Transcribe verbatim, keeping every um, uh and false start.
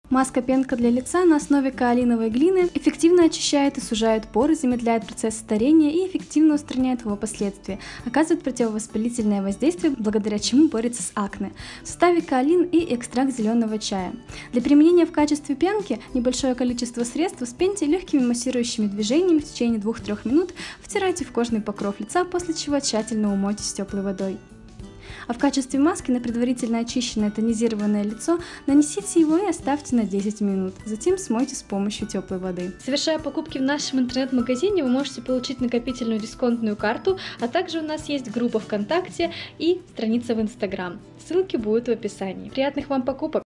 Маска-пенка для лица на основе каолиновой глины эффективно очищает и сужает поры, замедляет процесс старения и эффективно устраняет его последствия, оказывает противовоспалительное воздействие, благодаря чему борется с акне. В составе каолин и экстракт зеленого чая. Для применения в качестве пенки небольшое количество средств вспеньте легкими массирующими движениями в течение двух-трёх минут, втирайте в кожный покров лица, после чего тщательно умойте с теплой водой. А в качестве маски на предварительно очищенное тонизированное лицо нанесите его и оставьте на десять минут. Затем смойте с помощью теплой воды. Совершая покупки в нашем интернет-магазине, вы можете получить накопительную дисконтную карту, а также у нас есть группа ВКонтакте и страница в Инстаграм. Ссылки будут в описании. Приятных вам покупок!